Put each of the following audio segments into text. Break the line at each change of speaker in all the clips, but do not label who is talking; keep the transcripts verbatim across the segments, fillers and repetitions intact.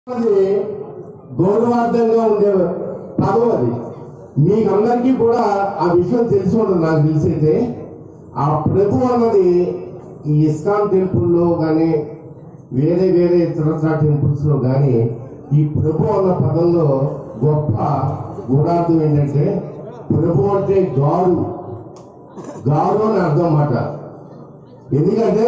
గౌరవార్థంగా ఉండే పదం అది. మీకందరికీ కూడా ఆ విషయం తెలిసి ఉంటుంది. నాకు తెలిసైతే ఆ ప్రభు అన్నది ఈ ఇస్కాన్ టెంపుల్లో కానీ వేరే వేరే ఇతరత్ర టెంపుల్స్ లో కానీ ఈ ప్రభు అన్న పదంలో గొప్ప గూఢార్థం ఏంటంటే ప్రభు అంటే గారు గారు అని అర్థం అన్నమాట. ఎందుకంటే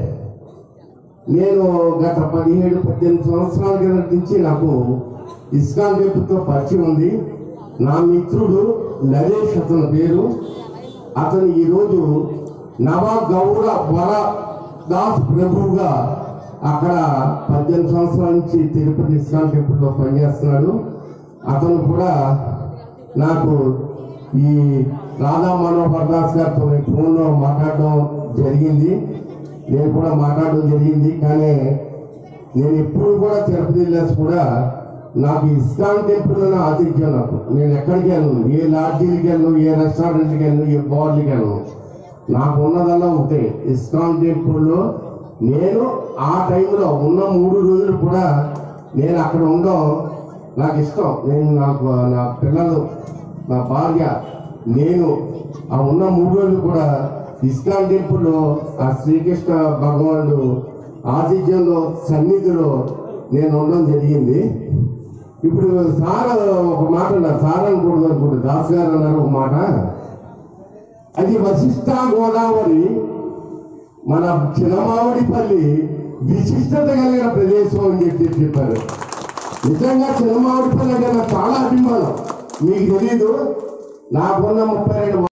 నేను గత పదిహేడు పద్దెనిమిది సంవత్సరాల కింద నుంచి నాకు ఇస్కాన్ టెంపుల్తో పరిచయం ఉంది. నా మిత్రుడు నరేష్ అతని పేరు. అతను ఈరోజు నవ గౌర వర దాస్ ప్రభువుగా అక్కడ పద్దెనిమిది సంవత్సరాల నుంచి తిరుపతి ఇస్కాన్ టెంపుల్లో పనిచేస్తున్నాడు. అతను కూడా నాకు ఈ రాధా మనోహర్ దాస్ గారితో ఫోన్లో మాట్లాడడం జరిగింది. నేను కూడా మాట్లాడడం జరిగింది. కానీ నేను ఎప్పుడు కూడా తిరుపతి వెళ్ళేసి కూడా నాకు ఇస్కాన్ టెంపుల్ ఆతిథ్యం. నాకు నేను ఎక్కడికి వెళ్ళను, ఏ లాడ్జీలకి వెళ్ళను, ఏ రెస్టారెంట్కి వెళ్ళను, ఏ బార్లకి వెళ్ళను. నాకు ఉన్నదల్లా ఒకటే ఇస్కాన్ టెంపుల్లో. నేను ఆ టైంలో ఉన్న మూడు రోజులు కూడా నేను అక్కడ ఉండడం నాకు ఇష్టం. నేను నాకు నా పిల్లలు, నా భార్య, నేను ఆ ఉన్న మూడు రోజులు కూడా ఇస్కాన్ టెంపుల్లో ఆ శ్రీకృష్ణ భగవానుడు ఆతిథ్యంలో సన్నిధిలో నేను ఉండడం జరిగింది. ఇప్పుడు సార్ ఒక మాట అన్నారు, సార్ అనకూడదు అనుకుంటే దాస్ గారు అన్నారు ఒక మాట. అది వశిష్ఠ గోదావరి మన చిన్నమావిడిపల్లి విశిష్టత కలిగిన ప్రదేశం అని చెప్పి చెప్పారు. నిజంగా చిన్నమావిడిపల్లి అంటే నాకు చాలా అభిమానం. మీకు తెలీదు, నాకున్న ముప్పై రెండు